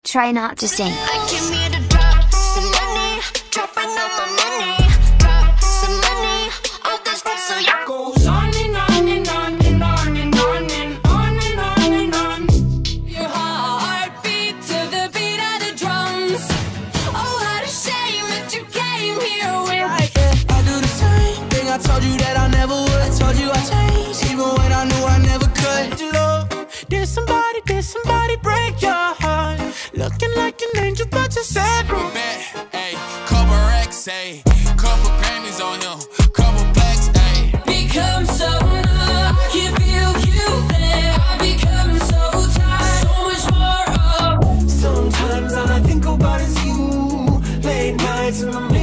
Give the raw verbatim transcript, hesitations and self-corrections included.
Try not to sing. I came here to drop some money, dropping all my money, drop some money, all this stuff so you goes on and on and on and on and on and on and on and on. Your heart beat to the beat of the drums. Oh, what a shame that you came here with. I, I do the same thing I told you that I never would. I told you I changed, even when I knew I never could. You know, did somebody, did somebody break your heart? Looking like an angel, but you said we bet, ayy, couple racks, ayy, couple Grammys on him, couple blacks, ayy. Become so numb, I can feel you there. I become so tired, so much more of. Sometimes all I think about is you. Late nights in the